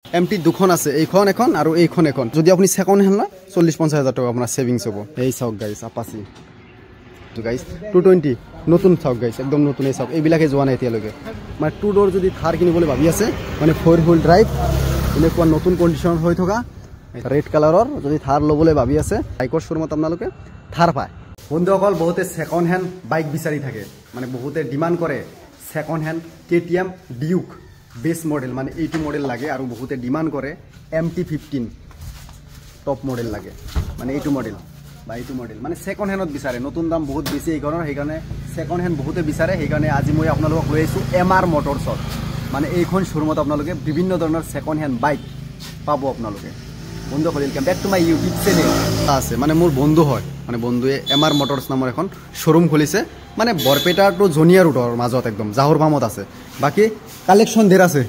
MT দুখন আছে, এইখন এখন আৰু এইখন এখন। যদি আপুনি সেকেন্ড হ্যান্ড লয় 40-50 হাজাৰ টকা আপোনাৰ সেভিংস হ'ব। এই চাওক গাইস আপাচি তো গাইস 220 নতুন চাওক গাইস একদম নতুন। এই চাওক এইবিলাকে যোৱা নাই এতিয়ালৈকে। মানে 2 ডোৰ যদি থাৰ কিনিবলৈ ভাবি আছে মানে 4 হুইল ড্ৰাইভ এনেকুৱা নতুন কণ্ডিশ্যন হৈ থকা ৰেড কালাৰৰ যদি থাৰ ল'বলৈ ভাবি আছে বাইকৰ শ্বৰুমত আপোনালোকে থাৰ পায়। বন্ধুসকল বহুতে সেকেন্ড হ্যান্ড বাইক বিচাৰি থাকে, মানে বহুতে ডিমান্ড কৰে second hand KTM Duke base model, মানে এইটো মডেল লাগে। আৰু বহুতে ডিমান্ড কৰে MT-15 টপ মডেল লাগে, মানে এইটো মডেল বা এইটো মডেল, মানে সেকেন্ড হ্যান্ডত বিচাৰে। নতুন দাম বহুত বেছি এইখনৰ, সেইকাৰণে সেকেন্ড হ্যান্ড বহুতে বিচাৰে। সেইকাৰণে আজি মই আপোনালোকক লৈ আহিছোঁ MR মটৰছত। মানে এইখন শ্বৰুমত আপোনালোকে বিভিন্ন ধৰণৰ সেকেন্ড হ্যান্ড বাইক পাব আপোনালোকে। বন্ধুসকল welcome back to my YouTube channel আছে। মানে মোৰ বন্ধু হয়, মানে বন্ধুৱে MR মটৰছ নামৰ এখন শ্বৰুম খুলিছে, মানে বৰপেটা টু জনিয়া ৰোডৰ মাজত একদম জাহৰ ফাৰ্মত আছে। বাকি কালেকশ্যন ঢেৰ আছে,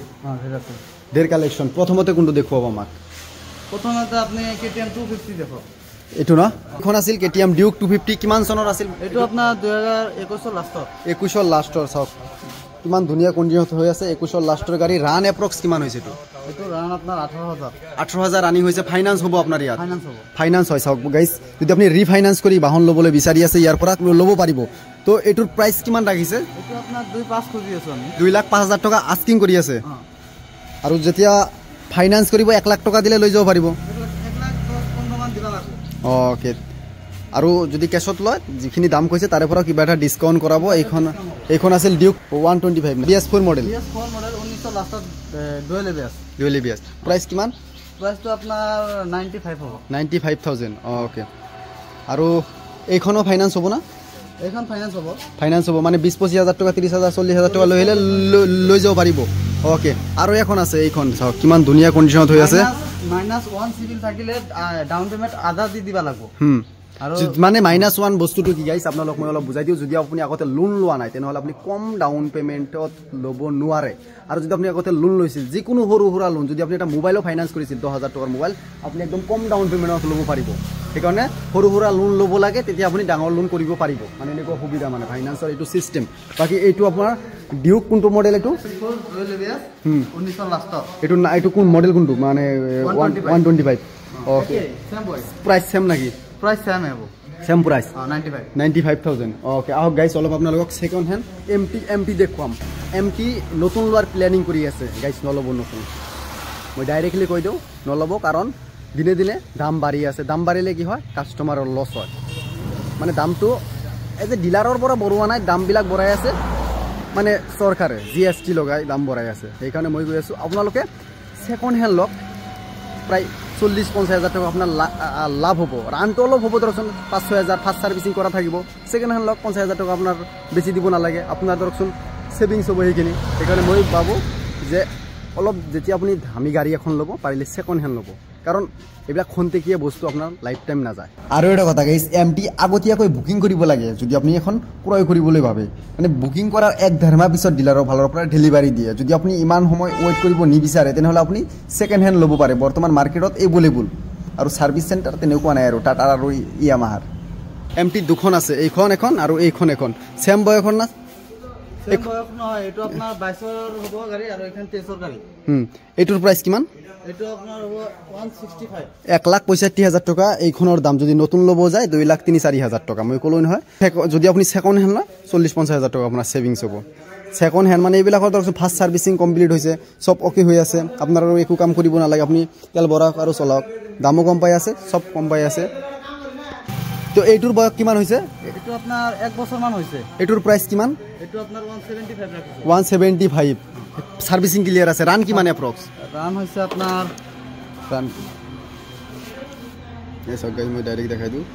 ঢেৰ কালেকশ্যন। প্ৰথমতে কোনটো দেখুৱাব আমাক? প্ৰথমতে আপুনি KTM 250 দেখক। এইটো ন এখন আছিল KTM ডিউক 250। কিমান চনৰ আছিল এইটো? আপোনাৰ 2021 লাষ্টৰ। 21 লাষ্টৰ। চাওক কিমান ধুনীয়া কণ্ডিশ্যন হৈ আছে। 21 লাষ্টৰ গাড়ী। ৰান এপ্ৰক্স কিমান হৈছে এইটো? এইটো ৰান আপোনাৰ 18,000। 18,000 ৰানিং হৈছে। ফাইনান্স হ'ব আপোনাৰ ইয়াত? ফাইনান্স হ'ব। ফাইনান্স হয়। চাওক গাইজ যদি আপুনি ৰিফাইনান্স কৰি বাহন ল'বলৈ বিচাৰি আছে ইয়াৰ পৰা ল'ব পাৰিব। তো এইটোৰ প্ৰাইচ কিমান ৰাখিছে? এইটো আপোনাৰ 2,5 খুজি আছোঁ আমি। 2,05,000 টকা আস্কিং কৰি আছে। আৰু যেতিয়া ফাইনান্স কৰিব 1 লাখ টকা দিলে লৈ যাব পাৰিব। 1,10,15 মান দিব লাগিব। অ'কে। আৰু যদি কেছত লয় যিখিনি দাম কৈছে তাৰে পৰা কিবা এটা ডিছকাউণ্ট কৰাব। এইখন আছিল Duke 125 BS4 model. BS4 model 19 লাষ্টত dual ABS. Dual ABS. Price কিমান? প্ৰাইচটো আপোনাৰ 95 হ'ব। 95,000। অ'কে। আৰু এইখনো ফাইনান্স হ'ব না? এইখন ফাইনান্স হ'ব। ফাইনান্স হ'ব, মানে 20-25 হাজাৰ টকা 30,000 40,000 টকা লৈ আহিলে লৈ যাব পাৰিব। অ'কে। আৰু এখন আছে এইখন চাওক কিমান ধুনীয়া কণ্ডিশ্যনত হৈ আছে। -1 চিভিল থাকিলে ডাউন পেমেণ্ট আধা দি দিব লাগিব। আৰু মানে -1 বস্তুটো কি গাইছ আপোনালোক মই অলপ বুজাই দিওঁ। যদি আপুনি আগতে লোন লোৱা নাই তেনেহ'লে আপুনি কম ডাউন পেমেণ্টত ল'ব নোৱাৰে। আৰু যদি আপুনি আগতে লোন লৈছিল যিকোনো সৰু সুৰা লোন, যদি আপুনি এটা মোবাইলো ফাইনান্স কৰিছিল 10,000 টকাৰ মোবাইল, আপুনি একদম কম ডাউন পেমেণ্টত ল'ব পাৰিব। সেইকাৰণে সৰু সুৰা লোন ল'ব লাগে, তেতিয়া আপুনি ডাঙৰ লোন কৰিব পাৰিব। মানে এনেকুৱা সুবিধা মানে ফাইনান্সৰ এইটো চিষ্টেম। বাকী এইটো আপোনাৰ ডিউক কোনটো মডেল? এইটো 19 লাষ্টৰ। এইটো কোন মডেল কোনটো? মানে 125। অ'কে। প্ৰাইচ ছেম নেকি? প্ৰাইচ ছেম হ'ব। Same price 95,000। অ'কে। আহক গাইছ অলপ আপোনালোকক ছেকেণ্ড হেণ্ড MT দেখুৱাম। MT নতুন লোৱাৰ প্লেনিং কৰি আছে গাইছ, নল'ব নতুন। মই ডাইৰেক্টলি কৈ দিওঁ নল'ব, কাৰণ দিনে দিনে দাম বাঢ়ি আছে। দাম বাঢ়িলে কি হয়? কাষ্টমাৰৰ লছ হয়। মানে দামটো এজ এ ডিলাৰৰ পৰা বঢ়োৱা নাই, দামবিলাক বঢ়াই আছে মানে চৰকাৰে GST লগাই দাম বঢ়াই আছে। সেইকাৰণে মই কৈ আছোঁ আপোনালোকে ছেকেণ্ড হেণ্ড লওক। প্ৰায় 40-50 হাজাৰ টকা আপোনাৰ লাভ হ'ব। ৰানটো অলপ হ'ব ধৰকচোন 5-6 হাজাৰ, ফাৰ্ষ্ট ছাৰ্ভিচিং কৰা থাকিব। ছেকেণ্ড হেণ্ড লওক 50 হাজাৰ টকা আপোনাৰ বেছি দিব নালাগে, আপোনাৰ ধৰকচোন ছেভিংছ হ'ব সেইখিনি। সেইকাৰণে মই ভাবোঁ যে অলপ যেতিয়া আপুনি দামী গাড়ী এখন ল'ব পাৰিলে ছেকেণ্ড হেণ্ড ল'ব, কাৰণ এইবিলাক খন্তেকীয়া বস্তু আপোনাৰ লাইফ টাইম নাযায়। আৰু এটা কথা গাইছ, MT আগতীয়াকৈ বুকিং কৰিব লাগে যদি আপুনি এখন ক্ৰয় কৰিবলৈ ভাবে। মানে বুকিং কৰাৰ 1-1.5 মাহ পিছত ডিলাৰৰ ফালৰ পৰা ডেলিভাৰী দিয়ে। যদি আপুনি ইমান সময় ৱেইট কৰিব নিবিচাৰে তেনেহ'লে আপুনি ছেকেণ্ড হেণ্ড ল'ব পাৰে। বৰ্তমান মাৰ্কেটত এভেইলেবল। আৰু ছাৰ্ভিচ চেণ্টাৰ তেনেকুৱা নাই আৰু টাটা আৰু ইয়ামাহাৰ। MT দুখন আছে, এইখন এখন আৰু এইখন এখন। ছেম বয়সৰ না? ছেম বয়স নহয়, এইটো আপোনাৰ 22ৰ হ'ব গাড়ী আৰু এইখন 23ৰ গাড়ী। এইটোৰ প্ৰাইচ কিমান? এইটো আপোনাৰ হ'ব 165। 1,65,000 টকা এইখনৰ দাম। যদি নতুন ল'ব যায় 2,03,000-4,000 টকা। মই ক'লোঁ নহয়, যদি আপুনি ছেকেণ্ড হেণ্ড লয় 40-50 হাজাৰ টকা আপোনাৰ ছেভিংছ হ'ব। ছেকেণ্ড হেণ্ড মানে এইবিলাকৰ ধৰক ফাৰ্ষ্ট ছাৰ্ভিচিং কমপ্লিট হৈছে, চব অ'কে হৈ আছে, আপোনাৰ আৰু একো কাম কৰিব নালাগে। আপুনি তেল ভৰাওক আৰু চলাওক, দামো কম পাই আছে, চব কম পাই আছে। তো এইটোৰ বয়স কিমান হৈছে? এইটো আপোনাৰ 1 বছৰমান হৈছে। এইটোৰ প্ৰাইচ কিমান? এইটো আপোনাৰ 175 ৰাখিছোঁ। 175। ছাৰ্ভিচিং ক্লিয়াৰ আছে। ৰান কিমান এপ্ৰক্স? ৰান হৈছে আপোনাৰ ৰান চাওক গাইজ, মই ডাইৰেক্ট দেখাই দিওঁ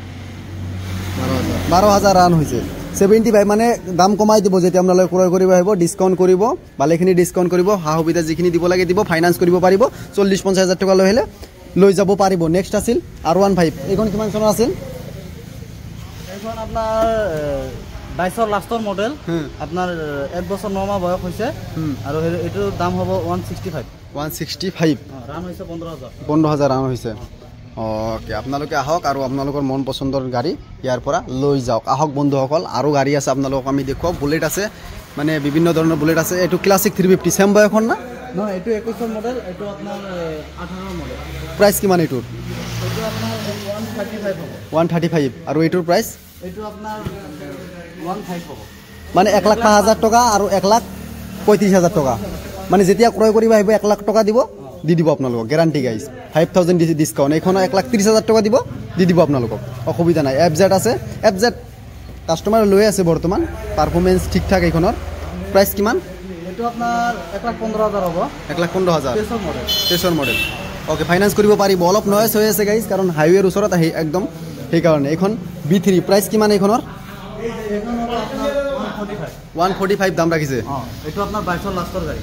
12,000 ৰান হৈছে। 75 মানে দাম কমাই দিব যেতিয়া আপোনালোকে ক্ৰয় কৰিব আহিব, ডিছকাউণ্ট কৰিব, ভালেখিনি ডিছকাউণ্ট কৰিব, সা সুবিধা যিখিনি দিব লাগে দিব, ফাইনেন্স কৰিব পাৰিব। 40-50 হাজাৰ টকা লৈ আহিলে লৈ যাব পাৰিব। নেক্সট আছিল R15। এইখন কিমান চনৰ আছিল? এইখন আপোনাৰ 22ৰ লাষ্টৰ মডেল। আপোনাৰ 1 বছৰ 9 মাহ বয়স হৈছে আৰু এইটোৰ দাম হ'ব 165। 165। ৰান হৈছে 15,000। 15,000 ৰান হৈছে। অ'কে। আপোনালোকে আহক আৰু আপোনালোকৰ মন পচন্দৰ গাড়ী ইয়াৰ পৰা লৈ যাওক। আহক বন্ধুসকল, আৰু গাড়ী আছে আপোনালোকক আমি দেখুৱাওঁ। বুলেট আছে, মানে বিভিন্ন ধৰণৰ বুলেট আছে। এইটো ক্লাছিক 350 ছেম বয়সৰ না? নহয় এইটো 21 মডেল, এইটো আপোনাৰ 18 মডেল। প্ৰাইচ কিমান এইটোৰ? এইটো আপোনাৰ 135 হ'ব। 135 আৰু এইটোৰ প্ৰাইচ? এইটো আপোনাৰ 15 হ'ব। মানে 1,05,000 টকা আৰু 1,35,000 টকা। মানে যেতিয়া ক্ৰয় কৰিব আহিব 1 লাখ টকা দিব, দি দিব আপোনালোকক, গেৰাণ্টি গাইজ। 5,000 ডিছকাউণ্ট। এইখনো 1,30,000 টকা দিব, দি দিব আপোনালোকক, অসুবিধা নাই। FZ আছে, FZ কাষ্টমাৰ লৈ আছে বৰ্তমান, পাৰফৰ্মেঞ্চ ঠিক ঠাক। এইখনৰ প্ৰাইচ কিমান? এইটো আপোনাৰ 1,15,000 হ'ব। 1,15,000 23 মডেল। 23 মডেল। অ'কে, ফাইনেন্স কৰিব পাৰিব। অলপ নয়েজ হৈ আছে গাইজ, কাৰণ হাইৱেৰ ওচৰত আহি একদম, সেইকাৰণে। এইখন B3, প্ৰাইচ কিমান এইখনৰ? এইখন হ'ব আপোনাৰ 145। 145 দাম ৰাখিছে। এইটো আপোনাৰ 22 লাষ্টৰ গাড়ী।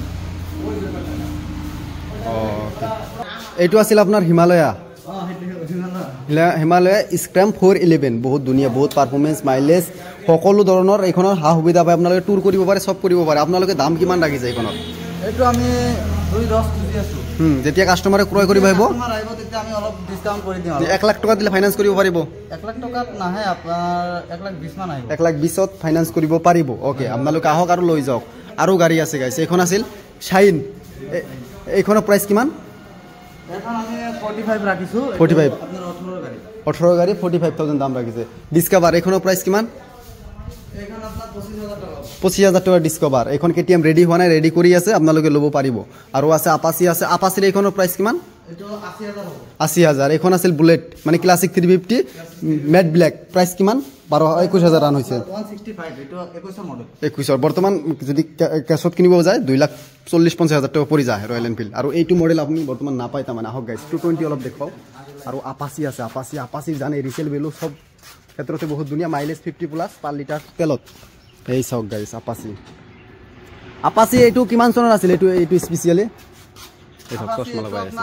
অ'কে, এইটো আছিল আপোনাৰ হিমালয়া। হিমালয়া স্ক্ৰাম 411, বহুত ধুনীয়া, বহুত পাৰফৰ্মেঞ্চ, মাইলেজ, সকলো ধৰণৰ এইখনৰ সা সুবিধা পায়। আপোনালোকে টুৰ কৰিব পাৰে, চব কৰিব পাৰে। আপোনালোকে দাম কিমান ৰাখিছে এইখনৰ? এইটো আমি 2,10 খুজি আছোঁ। যেতিয়া কাষ্টমাৰে ক্ৰয় কৰিব আহিব তেতিয়া আমি অলপ ডিছকাউণ্ট কৰি দিম। 1 লাখ টকা দিলে ফাইনেন্স কৰিব পাৰিব? 1 লাখ টকাত নাহে, আপোনাৰ 1,20,000 মান আহিব। 1,20,000 ফাইনেন্স কৰিব পাৰিব। অ'কে, আপোনালোকে আহক আৰু লৈ যাওক। আৰু গাড়ী আছে গাইছে। এইখন আছিল শ্বাইন। এইখনৰ প্ৰাইচ কিমান? এখন আমি 45 ৰাখিছোঁ। 45 আপোনাৰ 18 গাড়ী। 18 গাড়ী 45,000 দাম ৰাখিছে। ডিস্কভাৰ, এইখনৰ প্ৰাইচ কিমান? এইখন আপোনাৰ 25,000 টকা। 25,000 টকাৰ ডিস্কভাৰ। এইখন KTM ৰেডি হোৱা নাই, ৰেডি কৰি আছে, আপোনালোকে ল'ব পাৰিব। আৰু আছে আপাচি আছে। আপাচিৰ এইখনৰ প্ৰাইচ কিমান? এইটো 80,000 হ'ব। 80,000। এইখন আছিল বুলেট, মানে ক্লাছিক 350 মেট ব্লেক। প্ৰাইচ কিমান? 21,000 ৰান হৈছে। 165, এইটো 21 মডেল। 21। বৰ্তমান যদি কেছত কিনিব যায় 2,40,50,000 টকা পৰি যায় ৰয়েল এনফিল্ড। আৰু এইটো মডেল আপুনি বৰ্তমান নাপায় তাৰমানে। আহক গাইজ, 220 অলপ দেখুৱাওক। আৰু আপাচি আছে। আপাচিৰ জানে ৰিচেল ভেলু চব ক্ষেত্ৰতে বহুত ধুনীয়া, মাইলেজ 50+ পাৰ লিটাৰ তেলত। এই চাওক গাইজ, আপাচি এইটো কিমান চনৰ আছিল? এইটো স্পেচিয়েলি চশমা লগাই আছে।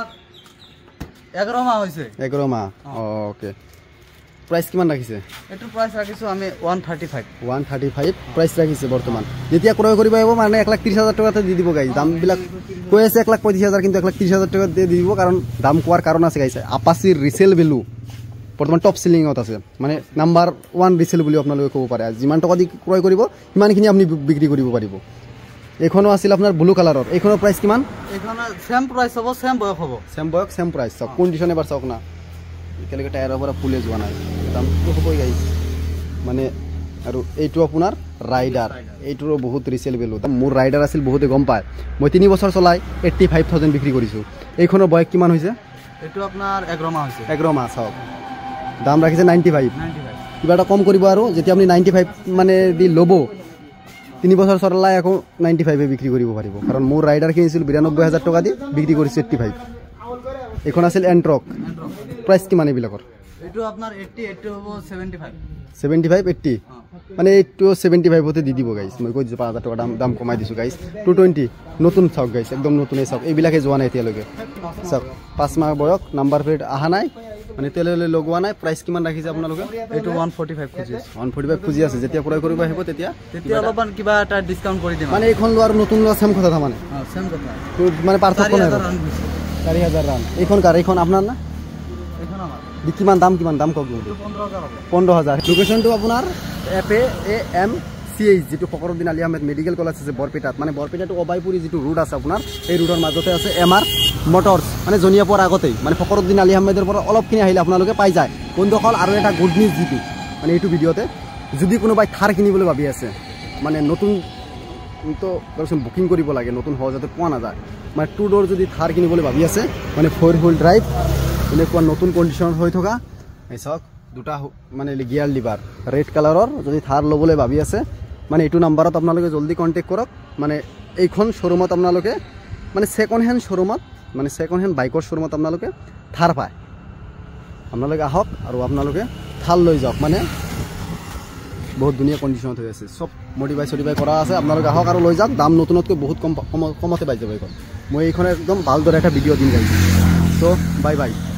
11 মাহ হৈছে। 11 মাহ। অ'কে, প্ৰাইচ কিমান ৰাখিছে? এইটো প্ৰাইচ ৰাখিছোঁ আমি 135। 135 প্ৰাইচ ৰাখিছে বৰ্তমান। যেতিয়া ক্ৰয় কৰিব আহিব মানে 1,30,000 টকাতে দি দিব গাইজ। দামবিলাক কৈ আছে 1,35,000, কিন্তু 1,30,000 টকাত দি দিব, কাৰণ দাম কোৱাৰ কাৰণ আছে গাইজ। আপাচিৰ ৰিচেল ভেলু বৰ্তমান টপ চেলিঙত আছে, মানে নাম্বাৰ 1 ৰিচেল বুলি আপোনালোকে ক'ব পাৰে। যিমান টকা দি ক্ৰয় কৰিব সিমানখিনি আপুনি বিক্ৰী কৰিব পাৰিব। এইখনো আছিল আপোনাৰ ব্লু কালাৰৰ। এইখনৰ প্ৰাইচ কিমান? এইখন চেম প্ৰাইচ হ'ব, চেম বয়স হ'ব। চেম বয়স, চেম প্ৰাইচ। চাওক কণ্ডিশ্যন এবাৰ চাওক না, একেলগে টায়াৰৰ পৰা ফুলে যোৱা নাই। দামটো হ'বই গাইজ মানে। আৰু এইটো আপোনাৰ ৰাইডাৰ, এইটোৰো বহুত ৰিচেল ভেলু। মোৰ ৰাইডাৰ আছিল, বহুতে গম পায়। মই 3 বছৰ চলাই 85,000 বিক্ৰী কৰিছোঁ। এইখনৰ বয়স কিমান হৈছে? এইটো আপোনাৰ 11 মাহ হৈছে। 11 মাহ। চাওক দাম ৰাখিছে 95। কিবা এটা কম কৰিব। আৰু যেতিয়া আপুনি 95 মানে দি ল'ব, 3 বছৰ চলাই আকৌ 95 বিক্ৰী কৰিব পাৰিব। কাৰণ মোৰ ৰাইডাৰ কিনিছিলোঁ 92,000 টকা দি, বিক্ৰী কৰিছোঁ 85। এইখন আছিল এণ্ট্ৰক। প্ৰাইচ কিমান এইবিলাকৰ? এইটো আপোনাৰ 80 হ'ব 75। 75, 80 মানে এইটো 75তে দি দিব গাইজ। মই কৈ দিছোঁ 5,000 টকা দাম কমাই দিছোঁ গাইজ। 220 নতুন চাওক গাইজ, একদম নতুনেই চাওক। এইবিলাকে যোৱা নাই এতিয়ালৈকে। চাওক 5 মাহ বয়স, নাম্বাৰ প্লেট অহা নাই, মানে তেললৈ লগোৱা নাই। প্ৰাইচ কিমান ৰাখিছে আপোনালোকে? এইটো 145 খুজি আছে। 145 খুজি আছে। যেতিয়া ক্ৰয় কৰিব আহিব তেতিয়া অলপমান কিবা এটা ডিছকাউণ্ট কৰি দিম। মানে এইখন লোৱা আৰু নতুন লোৱা চেম কথা তাৰমানে। চেম কথা, মানে পাৰ্থক্য নাই। 4,000 ৰান। এইখন কাৰ? এইখন আপোনাৰ না? এইখন আমাৰ। কিমান দাম? কিমান দাম কওক? 15,000 হ'ব। 15,000। লোকেশ্যনটো আপোনাৰ FAAMCH, যিটো ফখৰুদ্দিন আলী আহমেদ মেডিকেল কলেজ আছে বৰপেটাত। মানে বৰপেটাটো অবাইপুৰী যিটো ৰোড আছে আপোনাৰ, এই ৰোডৰ মাজতে আছে MR মটৰ্ছ, মানে জনিয়াপৰ আগতেই, মানে ফখৰুদ্দিন আলী আহমেদৰ পৰা অলপখিনি আহিলে আপোনালোকে পাই যায়। বন্ধুসকল, আৰু এটা গুড নিউজ যিটো মানে এইটো ভিডিঅ'তে, যদি কোনোবাই থাৰ কিনিবলৈ ভাবি আছে, মানে নতুন তো বুকিং কৰিব লাগে, নতুন সহজতে পোৱা নাযায়। মানে 2 ডোৰ যদি থাৰ কিনিবলৈ ভাবি আছে, মানে 4 হুইল ড্ৰাইভ, এনেকুৱা নতুন কণ্ডিশ্যনত হৈ থকা, এই চাওক দুটা মানে গিয়াৰ লিভাৰ ৰেড কালাৰৰ যদি থাৰ ল'বলৈ ভাবি আছে, মানে এইটো নাম্বাৰত আপোনালোকে জলদি কণ্টেক্ট কৰক। মানে এইখন শ্ব'ৰুমত আপোনালোকে মানে ছেকেণ্ড হেণ্ড শ্ব'ৰুমত, মানে ছেকেণ্ড হেণ্ড বাইকৰ শ্ব'ৰুমত আপোনালোকে থাৰ পায়। আপোনালোকে আহক আৰু আপোনালোকে থাৰ লৈ যাওক। মানে বহুত ধুনীয়া কণ্ডিশ্যনত হৈ আছে, চব মডিফাই কৰা আছে। আপোনালোকে আহক আৰু লৈ যাওক। দাম নতুনতকৈ বহুত কমতে পাই যাব এইখন। মই এইখন একদম ভালদৰে এটা ভিডিঅ' দিম গাইছোঁ। চ' বাই বাই।